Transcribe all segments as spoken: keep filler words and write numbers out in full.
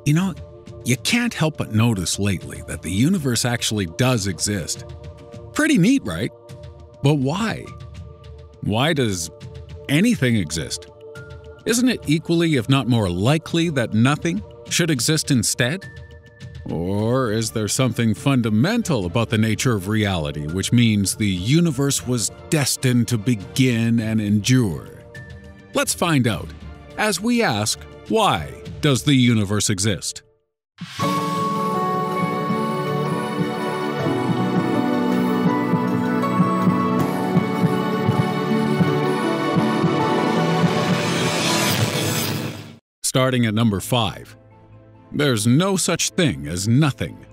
You know, you can't help but notice lately that the universe actually does exist. Pretty neat, right? But why? Why does anything exist? Isn't it equally, if not more likely, that nothing should exist instead? Or is there something fundamental about the nature of reality, which means the universe was destined to begin and endure? Let's find out as we ask, why does the universe exist? Starting at number five. There's no such thing as nothing.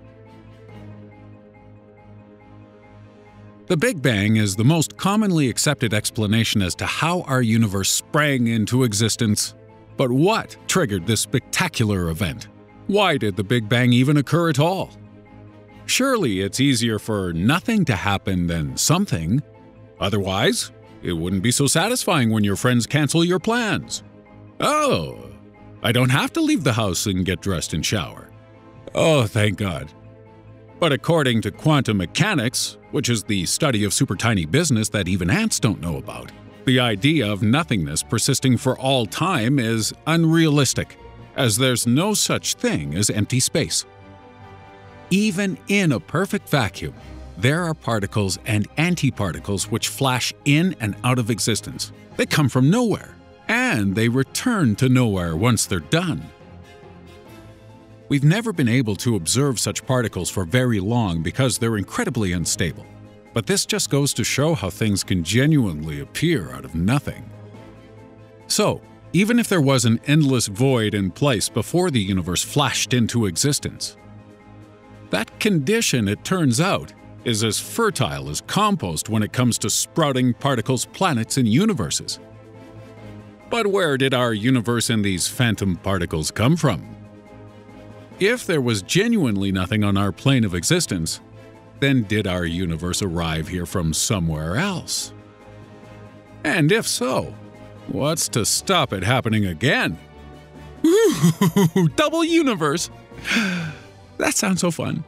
The Big Bang is the most commonly accepted explanation as to how our universe sprang into existence. But what triggered this spectacular event? Why did the Big Bang even occur at all? Surely it's easier for nothing to happen than something. Otherwise, it wouldn't be so satisfying when your friends cancel your plans. Oh, I don't have to leave the house and get dressed and shower. Oh, thank God. But according to quantum mechanics, which is the study of super tiny business that even ants don't know about, the idea of nothingness persisting for all time is unrealistic, as there's no such thing as empty space. Even in a perfect vacuum, there are particles and antiparticles which flash in and out of existence. They come from nowhere, and they return to nowhere once they're done. We've never been able to observe such particles for very long because they're incredibly unstable. But this just goes to show how things can genuinely appear out of nothing. So, even if there was an endless void in place before the universe flashed into existence, that condition, it turns out, is as fertile as compost when it comes to sprouting particles, planets, and universes. But where did our universe and these phantom particles come from? If there was genuinely nothing on our plane of existence, then did our universe arrive here from somewhere else? And if so, what's to stop it happening again? Ooh, double universe! That sounds so fun.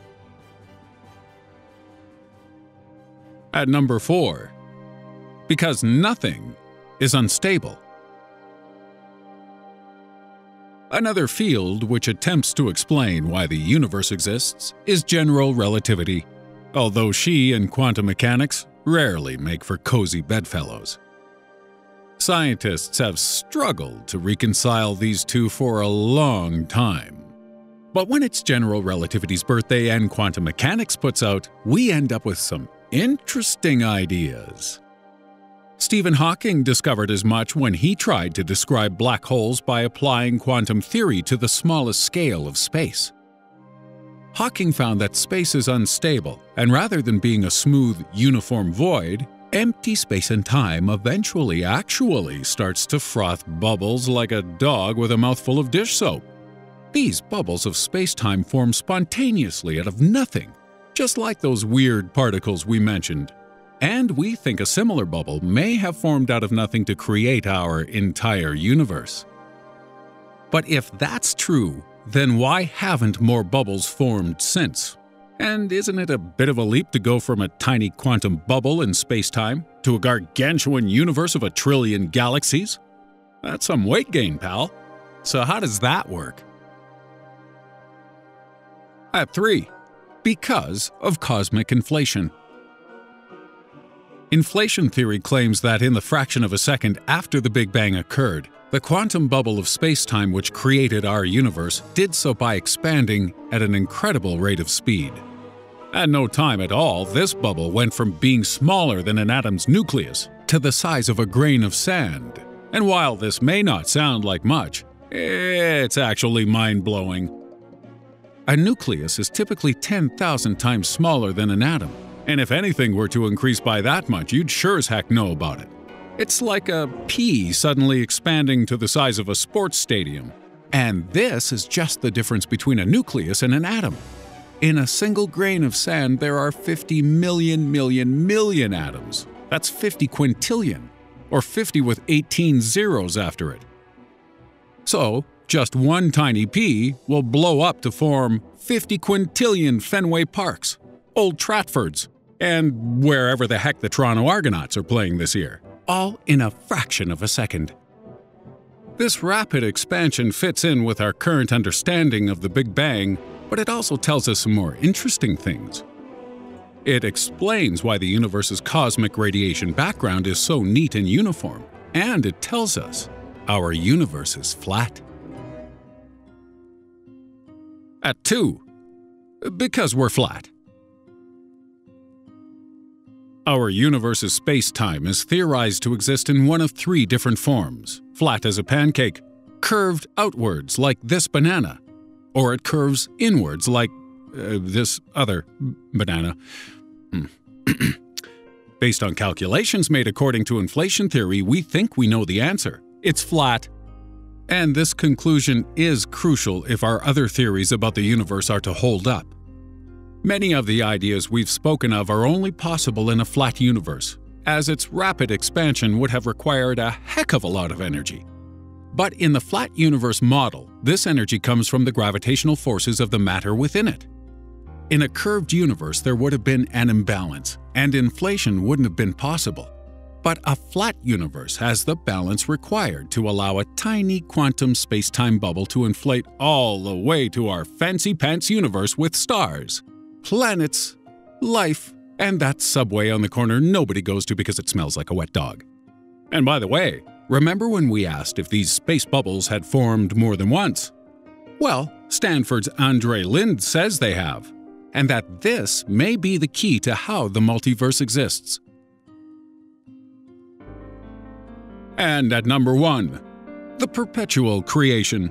At number four, because nothing is unstable. Another field which attempts to explain why the universe exists is general relativity, although she and quantum mechanics rarely make for cozy bedfellows. Scientists have struggled to reconcile these two for a long time. But when it's general relativity's birthday and quantum mechanics puts out, we end up with some interesting ideas. Stephen Hawking discovered as much when he tried to describe black holes by applying quantum theory to the smallest scale of space. Hawking found that space is unstable, and rather than being a smooth, uniform void, empty space and time eventually actually starts to froth bubbles like a dog with a mouthful of dish soap. These bubbles of space-time form spontaneously out of nothing, just like those weird particles we mentioned. And we think a similar bubble may have formed out of nothing to create our entire universe. But if that's true, then why haven't more bubbles formed since? And isn't it a bit of a leap to go from a tiny quantum bubble in space-time to a gargantuan universe of a trillion galaxies? That's some weight gain, pal. So how does that work? At three, because of cosmic inflation. Inflation theory claims that in the fraction of a second after the Big Bang occurred, the quantum bubble of space-time which created our universe did so by expanding at an incredible rate of speed. At no time at all, this bubble went from being smaller than an atom's nucleus to the size of a grain of sand. And while this may not sound like much, it's actually mind-blowing. A nucleus is typically ten thousand times smaller than an atom. And if anything were to increase by that much, you'd sure as heck know about it. It's like a pea suddenly expanding to the size of a sports stadium. And this is just the difference between a nucleus and an atom. In a single grain of sand, there are fifty million million million atoms. That's fifty quintillion, or fifty with eighteen zeros after it. So, Just one tiny pea will blow up to form fifty quintillion Fenway Parks, Old Trafford's, and wherever the heck the Toronto Argonauts are playing this year, all in a fraction of a second. This rapid expansion fits in with our current understanding of the Big Bang, but it also tells us some more interesting things. It explains why the universe's cosmic radiation background is so neat and uniform, and it tells us our universe is flat. At two, because we're flat. Our universe's space-time is theorized to exist in one of three different forms: flat as a pancake, curved outwards like this banana, or it curves inwards like uh, this other banana. Based on calculations made according to inflation theory, we think we know the answer. It's flat. And this conclusion is crucial if our other theories about the universe are to hold up. Many of the ideas we've spoken of are only possible in a flat universe, as its rapid expansion would have required a heck of a lot of energy. But in the flat universe model, this energy comes from the gravitational forces of the matter within it. In a curved universe, there would have been an imbalance, and inflation wouldn't have been possible. But a flat universe has the balance required to allow a tiny quantum space-time bubble to inflate all the way to our fancy-pants universe with stars, planets, life, and that subway on the corner nobody goes to because it smells like a wet dog. And by the way, remember when we asked if these space bubbles had formed more than once? Well, Stanford's Andre Lind says they have, and that this may be the key to how the multiverse exists. And at number one, the Perpetual Creation.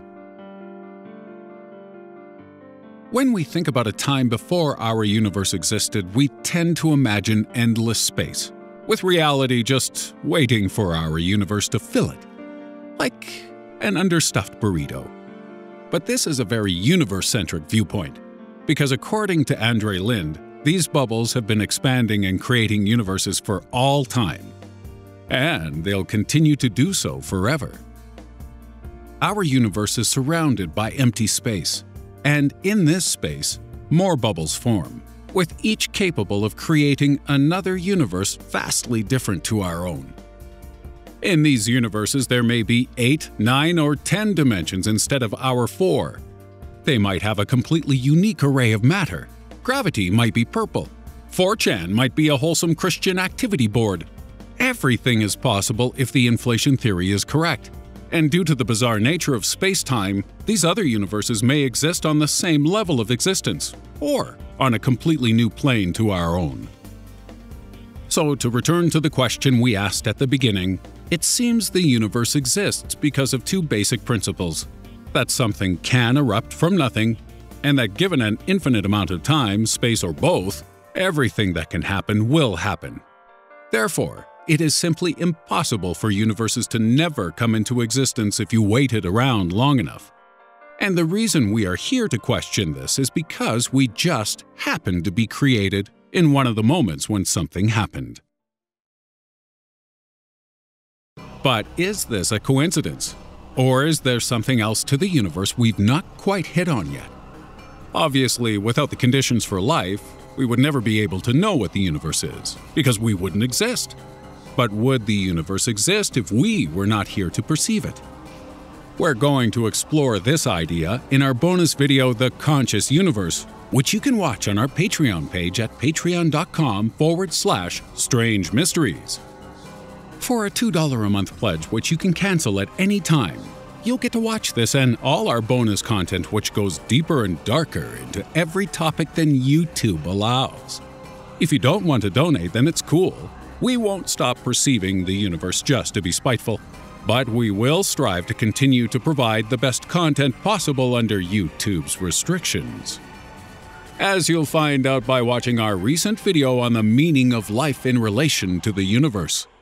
When we think about a time before our universe existed, we tend to imagine endless space, with reality just waiting for our universe to fill it, like an understuffed burrito. But this is a very universe-centric viewpoint, because according to Andre Lind, these bubbles have been expanding and creating universes for all time. And they'll continue to do so forever. Our universe is surrounded by empty space, and in this space, more bubbles form, with each capable of creating another universe vastly different to our own. In these universes, there may be eight, nine, or ten dimensions instead of our four. They might have a completely unique array of matter. Gravity might be purple. four chan might be a wholesome Christian activity board. Everything is possible if the inflation theory is correct. And due to the bizarre nature of space-time, these other universes may exist on the same level of existence, or on a completely new plane to our own. So, to return to the question we asked at the beginning, it seems the universe exists because of two basic principles: that something can erupt from nothing, and that given an infinite amount of time, space, or both, everything that can happen will happen. Therefore, it is simply impossible for universes to never come into existence if you waited around long enough. And the reason we are here to question this is because we just happened to be created in one of the moments when something happened. But is this a coincidence? Or is there something else to the universe we've not quite hit on yet? Obviously, without the conditions for life, we would never be able to know what the universe is, because we wouldn't exist. But would the universe exist if we were not here to perceive it? We're going to explore this idea in our bonus video, The Conscious Universe, which you can watch on our Patreon page at patreon.com forward slash strange mysteries. For a two dollars a month pledge, which you can cancel at any time, you'll get to watch this and all our bonus content, which goes deeper and darker into every topic than YouTube allows. If you don't want to donate, then it's cool. We won't stop perceiving the universe just to be spiteful, but we will strive to continue to provide the best content possible under YouTube's restrictions. As you'll find out by watching our recent video on the meaning of life in relation to the universe.